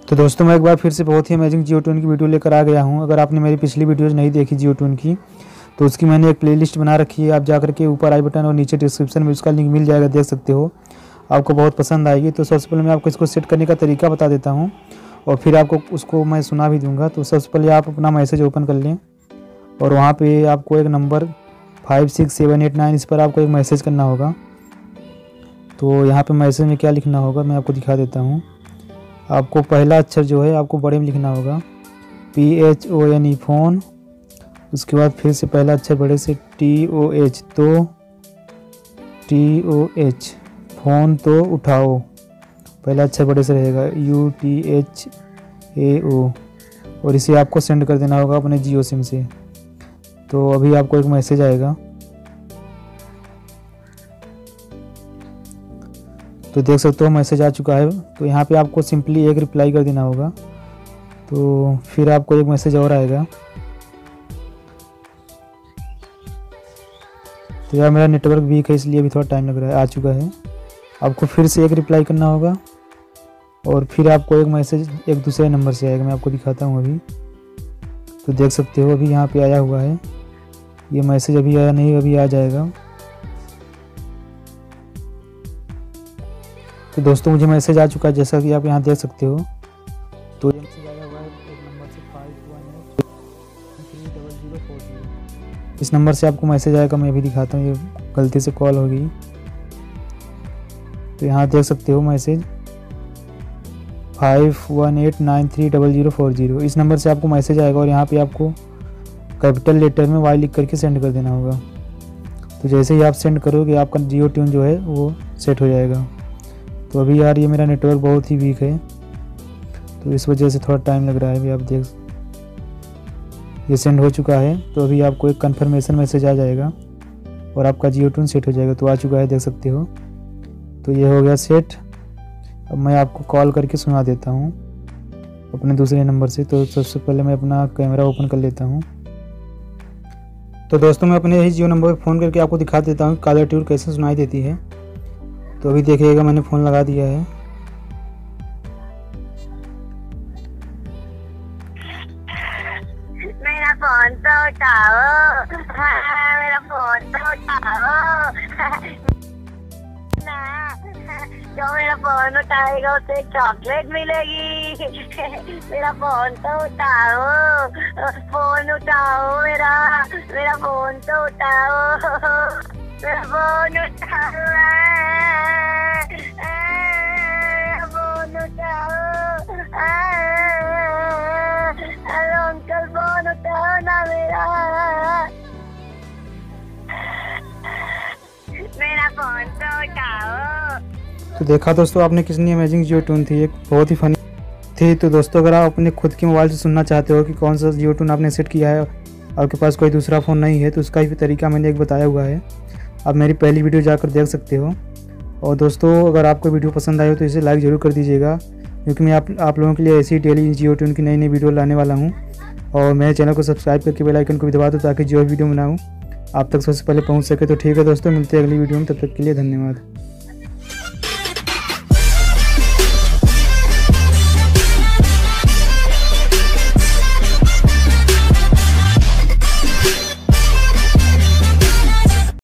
तो दोस्तों मैं एक बार फिर से बहुत ही अमेजिंग जियो ट्यून की वीडियो लेकर आ गया हूं। अगर आपने मेरी पिछली वीडियोज़ नहीं देखी जियो ट्यून की तो उसकी मैंने एक प्लेलिस्ट बना रखी है। आप जाकर के ऊपर आई बटन और नीचे डिस्क्रिप्शन में उसका लिंक मिल जाएगा, देख सकते हो। आपको बहुत पसंद आएगी। तो सबसे पहले मैं आपको इसको सेट करने का तरीका बता देता हूँ और फिर आपको उसको मैं सुना भी दूँगा। तो सबसे पहले आप अपना मैसेज ओपन कर लें और वहाँ पर आपको एक नंबर 56789 इस पर आपको एक मैसेज करना होगा। तो यहाँ पर मैसेज में क्या लिखना होगा मैं आपको दिखा देता हूँ। आपको पहला अक्षर जो है आपको बड़े में लिखना होगा, PHONE फ़ोन। उसके बाद फिर से पहला अक्षर बड़े से TOH तो TOH फ़ोन तो उठाओ, पहला अक्षर बड़े से रहेगा UTHAO और इसे आपको सेंड कर देना होगा अपने जियो सिम से। तो अभी आपको एक मैसेज आएगा। तो देख सकते हो मैसेज आ चुका है। तो यहाँ पे आपको सिंपली एक रिप्लाई कर देना होगा। तो फिर आपको एक मैसेज और आएगा। तो यार मेरा नेटवर्क वीक है इसलिए अभी थोड़ा टाइम लग रहा है। आ चुका है। आपको फिर से एक रिप्लाई करना होगा और फिर आपको एक मैसेज एक दूसरे नंबर से आएगा। मैं आपको दिखाता हूँ अभी। तो देख सकते हो अभी यहाँ पे आया हुआ है। ये मैसेज अभी आया नहीं, अभी आ जाएगा। तो दोस्तों मुझे मैसेज आ चुका है जैसा कि आप यहाँ देख सकते हो। तो ये मैसेज आया हुआ है एक नंबर से 5183040। इस नंबर से आपको मैसेज आएगा। मैं अभी दिखाता हूँ, ये गलती से कॉल हो गई। तो यहाँ देख सकते हो मैसेज 518930040। इस नंबर से आपको मैसेज आएगा और यहाँ पे आपको कैपिटल लेटर में Y लिख करके सेंड कर देना होगा। तो जैसे ही आप सेंड करोगे आपका जियो ट्यून जो है वो सेट हो जाएगा। तो अभी यार ये मेरा नेटवर्क बहुत ही वीक है तो इस वजह से थोड़ा टाइम लग रहा है। अभी आप देख, ये सेंड हो चुका है। तो अभी आपको एक कंफर्मेशन मैसेज आ जाएगा और आपका जियो ट्यून सेट हो जाएगा। तो आ चुका है, देख सकते हो। तो ये हो गया सेट। अब मैं आपको कॉल करके सुना देता हूँ अपने दूसरे नंबर से। तो सबसे पहले मैं अपना कैमरा ओपन कर लेता हूँ। तो दोस्तों मैं अपने ही जियो नंबर पर फ़ोन करके आपको दिखा देता हूँ कॉलर ट्यून कैसे सुनाई देती है। तो अभी देखिएगा मैंने फ़ोन लगा दिया है। मेरा फ़ोन तो उठाओ, मेरा फ़ोन तो उठाओ ना, जो मेरा फ़ोन उठाएगा उसे चॉकलेट मिलेगी। मेरा फ़ोन तो उठाओ, फ़ोन उठाओ मेरा फ़ोन तो उठाओ, मेरा फ़ोन उठाओ, फ़ोन उठाओ, हेलो अंकल फ़ोन उठाओ ना मेरा फ़ोन तो उठाओ। तो देखा दोस्तों आपने कितनी अमेजिंग जियो ट्यून थी, एक बहुत ही फनी थी। तो दोस्तों अगर आप अपने खुद के मोबाइल से सुनना चाहते हो कि कौन सा जियो ट्यून आपने सेट किया है, आपके पास कोई दूसरा फ़ोन नहीं है, तो उसका भी तरीका मैंने एक बताया हुआ है। आप मेरी पहली वीडियो जाकर देख सकते हो। और दोस्तों अगर आपको वीडियो पसंद आई हो तो इसे लाइक ज़रूर कर दीजिएगा, क्योंकि मैं आप लोगों के लिए ऐसी डेली जियो ट्यून की नई वीडियो लाने वाला हूँ। और मेरे चैनल को सब्सक्राइब करके बेल आइकन को भी दबा दो ताकि जो वीडियो बनाऊँ आप तक सबसे पहले पहुँच सके। तो ठीक है दोस्तों, मिलते हैं अगली वीडियो में। तब तक के लिए धन्यवाद।